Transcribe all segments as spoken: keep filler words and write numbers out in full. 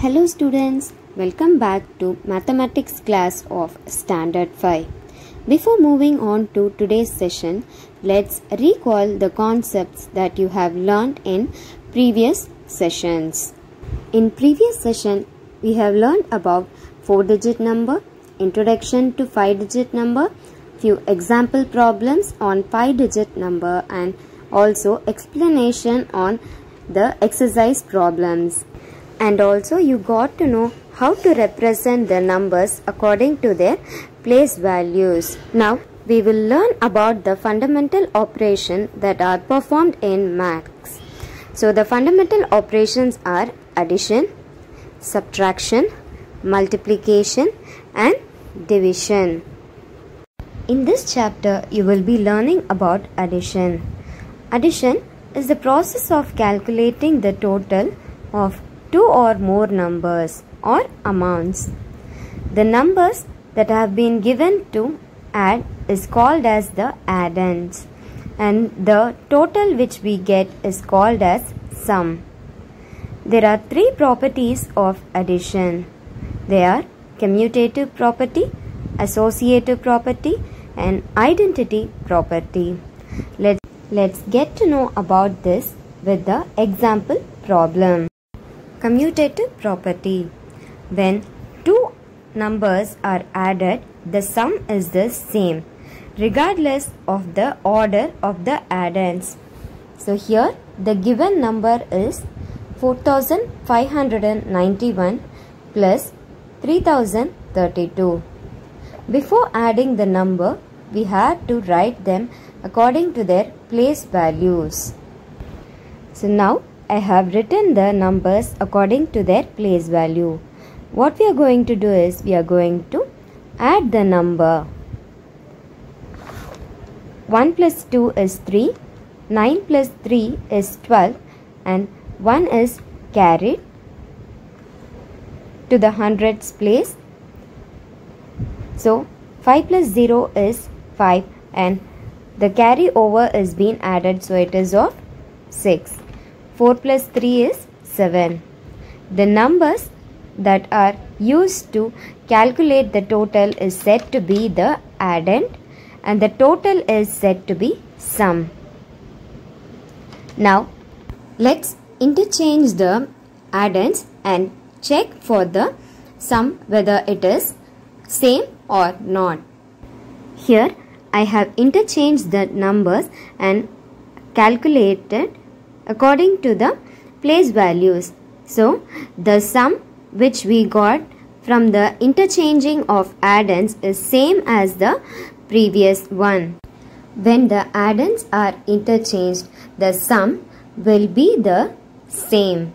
Hello students, welcome back to Mathematics class of Standard five. Before moving on to today's session, let's recall the concepts that you have learned in previous sessions. In previous session, we have learned about four-digit number, introduction to five-digit number, few example problems on five-digit number, and also explanation on the exercise problems. And also you got to know how to represent the numbers according to their place values. Now we will learn about the fundamental operations that are performed in maths. So the fundamental operations are addition, subtraction, multiplication and division. In this chapter you will be learning about addition. Addition is the process of calculating the total of two or more numbers or amounts. The numbers that have been given to add is called as the addends, and the total which we get is called as sum. There are three properties of addition. They are commutative property, associative property and identity property. Let's, let's get to know about this with the example problem. Commutative property. When two numbers are added, the sum is the same regardless of the order of the addends. So here the given number is four thousand five hundred ninety-one plus three thousand thirty-two. Before adding the number, we had to write them according to their place values. So now I have written the numbers according to their place value. What we are going to do is we are going to add the number. one plus two is three, nine plus three is twelve and one is carried to the hundreds place. So five plus zero is five and the carry over is being added, so it is of six. four plus three is seven. The numbers that are used to calculate the total is said to be the addend and the total is said to be sum. Now let's interchange the addends and check for the sum whether it is same or not. Here I have interchanged the numbers and calculated according to the place values. So the sum which we got from the interchanging of addends is same as the previous one. When the addends are interchanged, the sum will be the same.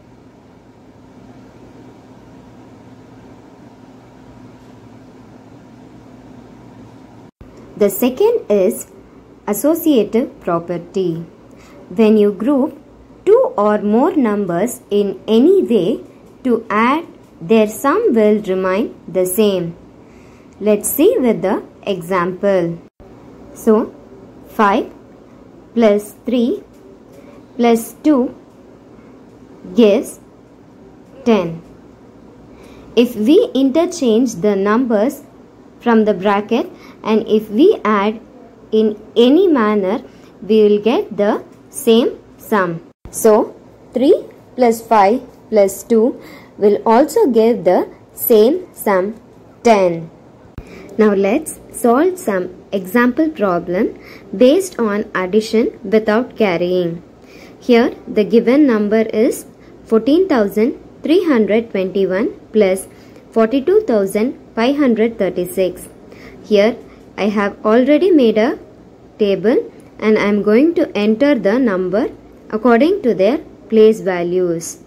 The second is associative property. When you group two or more numbers in any way to add, their sum will remain the same. Let's see with the example. So five plus three plus two gives ten. If we interchange the numbers from the bracket and if we add in any manner, we will get the same sum. So three plus five plus two will also give the same sum, ten. Now let's solve some example problem based on addition without carrying. Here the given number is fourteen thousand three hundred twenty-one plus forty-two thousand five hundred thirty-six. Here I have already made a table and I am going to enter the number according to their place values.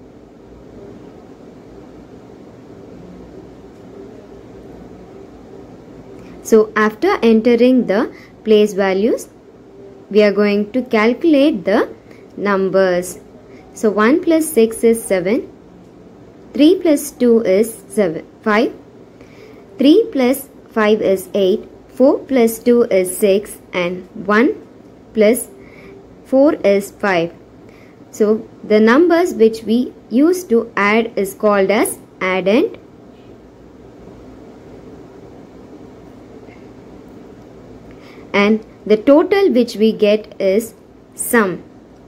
So after entering the place values, we are going to calculate the numbers. So one plus six is seven, three plus two is seven, five, three plus five is eight, four plus two is six and one plus four is five. So the numbers which we use to add is called as addend. And the total which we get is sum.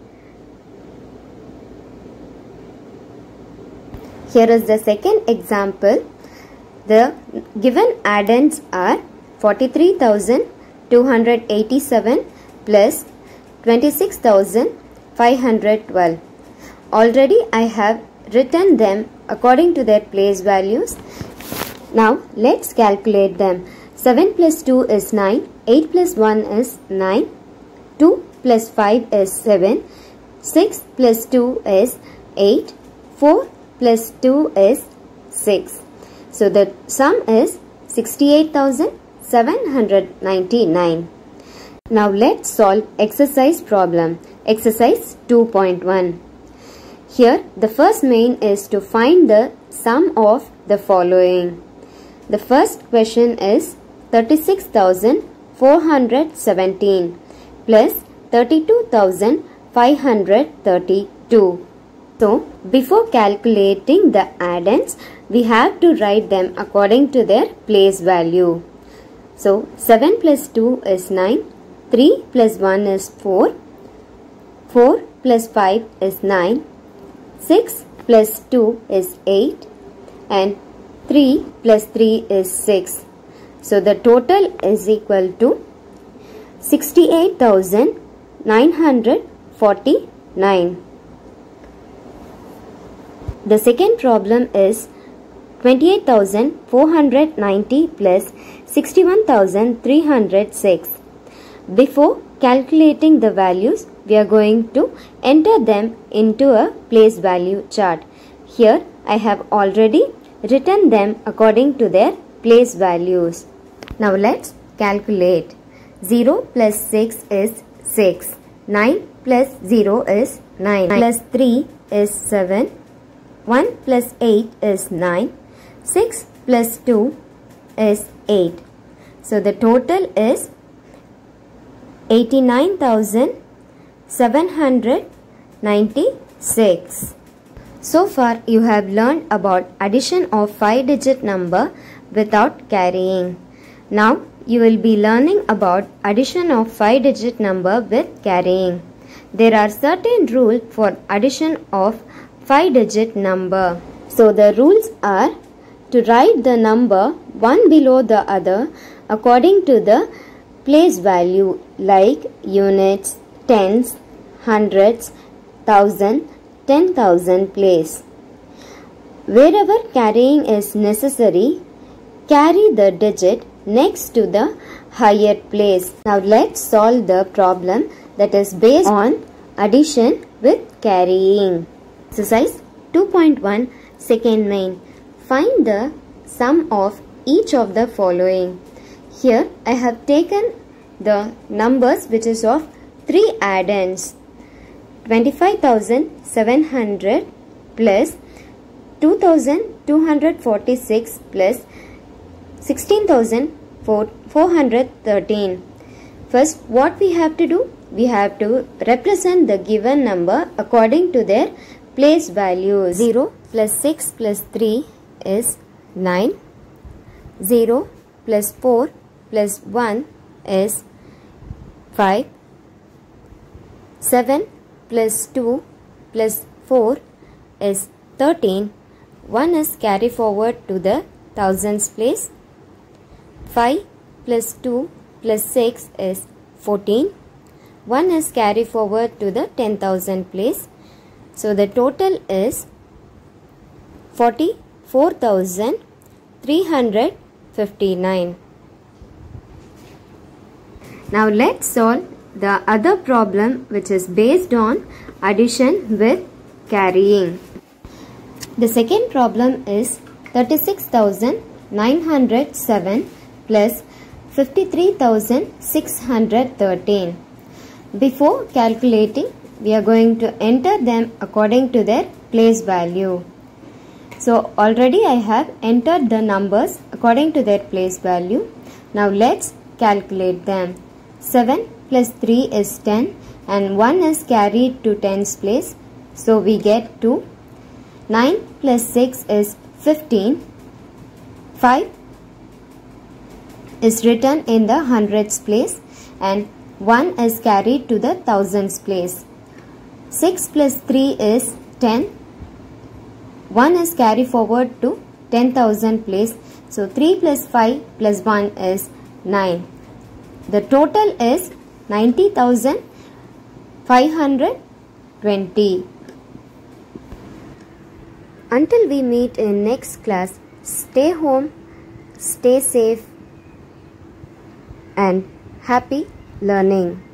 Here is the second example. The given addends are forty-three thousand two hundred eighty-seven plus twenty-six thousand five hundred twelve. Already I have written them according to their place values. Now let's calculate them. seven plus two is nine, eight plus one is nine, two plus five is seven, six plus two is eight, four plus two is six. So the sum is sixty-eight thousand seven hundred ninety-nine. Now let's solve exercise problem. Exercise two point one. Here the first main is to find the sum of the following. The first question is thirty-six thousand four hundred seventeen plus thirty-two thousand five hundred thirty-two. So before calculating the addends, we have to write them according to their place value. So seven plus two is nine, three plus one is four, four plus five is nine, six plus two is eight, and three plus three is six. So the total is equal to sixty-eight thousand nine hundred forty-nine. The second problem is twenty-eight thousand four hundred ninety plus sixty-one thousand three hundred six. Before calculating the values, we are going to enter them into a place value chart. Here I have already written them according to their place values. Now let's calculate. zero plus six is six. nine plus zero is nine. Plus three is seven. one plus eight is nine. six plus two is eight. So the total is eighty-nine thousand seven hundred ninety-six. So far you have learned about addition of five digit number without carrying. Now you will be learning about addition of five digit number with carrying. There are certain rules for addition of five digit number. So the rules are to write the number one below the other according to the place value, like units, tens, hundreds, thousand, ten thousand place. Wherever carrying is necessary, carry the digit next to the higher place. Now let's solve the problem that is based on addition with carrying. Exercise two point one, second main. Find the sum of each of the following. Here I have taken the numbers which is of three addends. twenty-five thousand seven hundred plus two thousand two hundred forty-six plus sixteen thousand four hundred thirteen. First, what we have to do? We have to represent the given number according to their place values. zero plus six plus three is nine. zero plus four plus one is five. seven plus two plus four is thirteen. one is carry forward to the thousands place. five plus two plus six is fourteen. one is carry forward to the ten thousand place. So the total is forty-four thousand three hundred fifty-nine. Now let's solve the other problem which is based on addition with carrying. The second problem is thirty-six thousand nine hundred seven plus fifty-three thousand six hundred thirteen. Before calculating, we are going to enter them according to their place value. So already I have entered the numbers according to their place value. Now let's calculate them. seven plus three is ten and one is carried to tens place. So we get to nine plus six is fifteen. five is written in the hundreds place and one is carried to the thousands place. six plus three is ten. one is carried forward to ten thousand place. So three plus five plus one is nine. The total is ninety thousand five hundred twenty. Until we meet in next class, stay home, stay safe and happy learning.